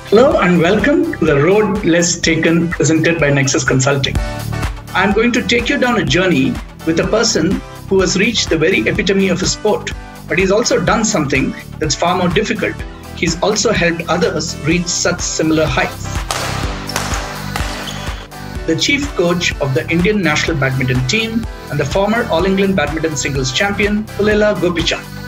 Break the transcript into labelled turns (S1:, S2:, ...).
S1: Hello and welcome to The Road Less Taken presented by Nexus Consulting. I'm going to take you down a journey with a person who has reached the very epitome of a sport, but he's also done something that's far more difficult. He's also helped others reach such similar heights. The chief coach of the Indian national badminton team and the former All England badminton singles champion, Pulela Gopichand.